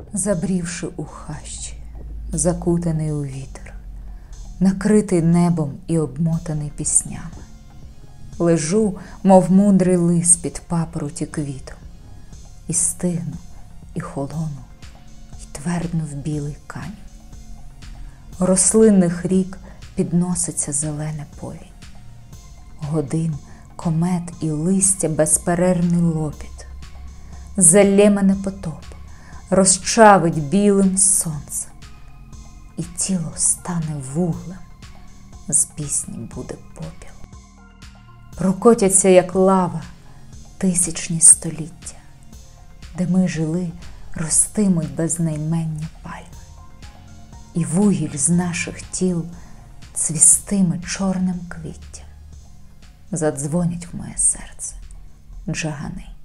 Забрівши у хащі, закутаний у вітер, накритий небом і обмотаний піснями, лежу, мов мудрий лис під папороті квітом, і стигну, і холону, і твердну в білий камінь. Рослинних рік підноситься зелене повінь, годин, комет і листя безперервний лопіт. Залє мене потоп, розчавить білим сонцем, і тіло стане вуглем, з пісні буде попіл. Прокотяться, як лава, тисячні століття, де ми жили, ростимуть безнайменні пальми, і вугіль з наших тіл цвістиме чорним квіттям. Задзвонять в моє серце джагани.